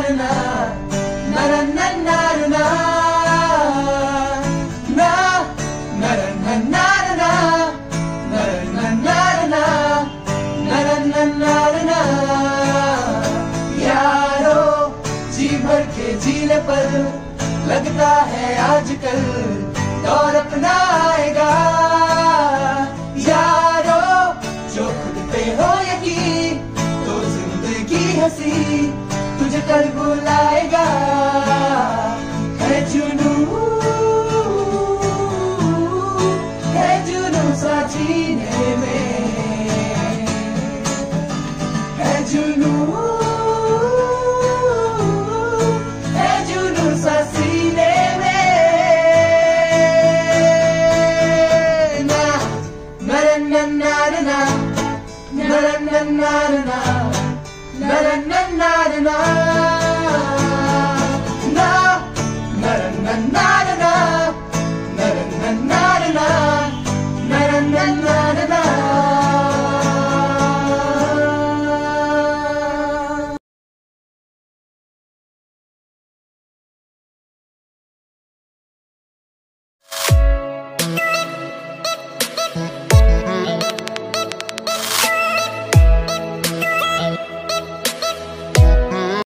यारो जी भर के जीने पर लगता है आजकल दौर अपना आएगा। यारो जो खुद पे हो यकीन तो जिंदगी हंसी तुझे कल बुलाएगा। है जुनून सा जीने में, है जुनून सा सीने में। ना ना ना ना ना ना ना ना ना ना ना ना ना।